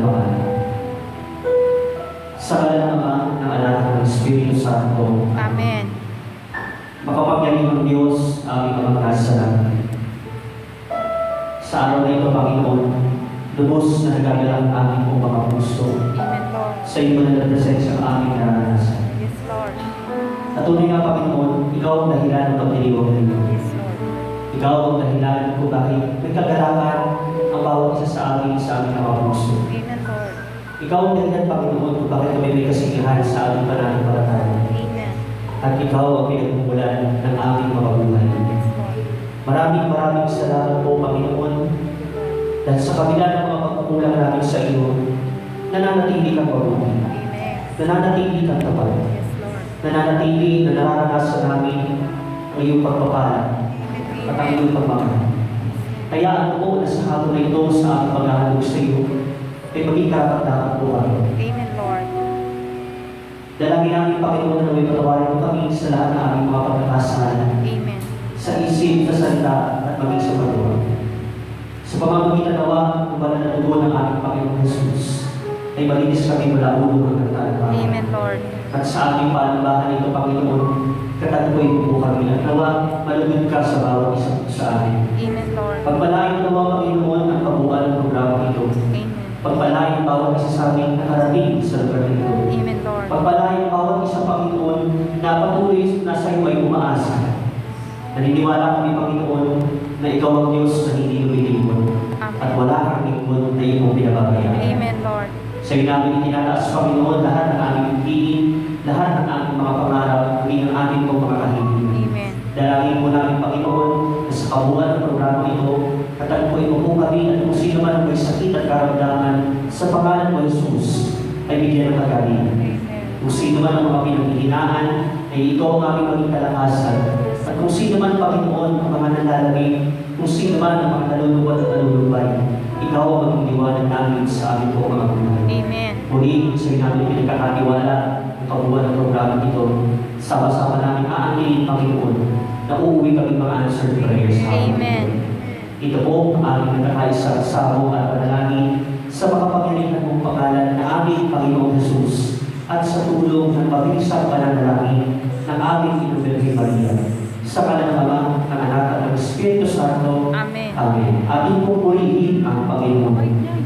pangalan. Sa ngalan ng Ama, ng Anak, ng Espiritu Santo. Amen. Makapangyarihang Diyos, aming Amang nasa langit. Sa araw na ito, Panginoon, lubos na nagagalak ang aming pong mga puso. Amen, Lord. Sa iyo na presensya ang aming naranasan. Yes, Lord. At tunay nga, Panginoon, ikaw ang dahilan ng pagdiriwang nito. Yes, Lord. Ikaw ang dahilan kung bakit may kagalakan ang bawat isa sa aming mga puso. Amen, Lord. Ikaw ang dahilan, Panginoon, kung bakit kami may kasiyahan sa aming pananampalataya. Amen. At ikaw ang pinagmumulan ng aming mga buhay. Yes, Lord. Maraming salamat po, Panginoon. Dahil sa kabila ng mga pagkukulang namin sa iyo, nananatili kang mabuti. Amen. Nananatili kang tapat. Yes, Lord. Nananatili na nararanasan namin ang iyong pagpapala at ang iyong pagmamahal. Kaya ano po na sa hapon na ito sa aming paghahalog sa iyo, ay maging karapat-dapat po kami. Amen, Lord. Dalangin namin, Panginoon, na may patawarin mo kami sa lahat ng aming mga pagkakasala. Amen. Sa isip, sa salita, at maging sa paggawa. Sa pamamagitan nawa, kung ba na natutuwa ng aming Panginoon Jesus, ay malinis kami mula ulo hanggang talakay. Amen, Lord. At sa aming panambahan ito, Panginoon, katagpuin po kami at nawa, malugod ka sa bawat isa sa amin. Amen, Lord. Pagpalain nawa, Panginoon, ang kabuuan ng programa ito. Amen. Pagpalain bawat isa sa amin na nakarating sa lugar nito. Amen, Lord. Pagpalain bawat isa, Panginoon, na patuloy na sa iyo ay umaasa. Naniniwala kami, Panginoon, na ikaw ang Diyos na hindi lumilimot at wala kang lingkod na iyong pinababayaan. Amen, Lord. Sa iyo namin itinataas, Panginoon, lahat ng aming hiling, lahat ng aming mga pangarap, hindi ng aming pong mga kahilingan. Amen. Dalangin po namin, Panginoon, na sa kabuuan ng programa ito, katagpuin mo po kami at kung sino man ang may sakit at karamdaman sa pangalan mo, Jesus, ay bigyan ng kagalingan. Amen. Kung sino man ang mga pinanghihinaan, ay ikaw ang aming maging kalakasan. At kung sino man, Panginoon, ang mga nanlalagay, kung sino man ang mga nalulubad at nalulubay, ikaw ang maging liwanag namin sa aming po mga buhay. Amen. Muli, sa iyo namin pinagkakatiwala ang kabuuan ng programa ito. Sama-sama namin aangkin, Panginoon, na uuwi kami mga answered prayers. Amen. Ito po ang aming nagkakaisang samo at panalangin sa makapangyarihan mong pangalan na aming Panginoong Jesus at sa tulong ng mabilisang pananalangin ng aming Inuberge Maria. Sa ngalan ng Ama, ng Anak at ng Espiritu Santo. Amen. Amen. Ating pupurihin ang Panginoon.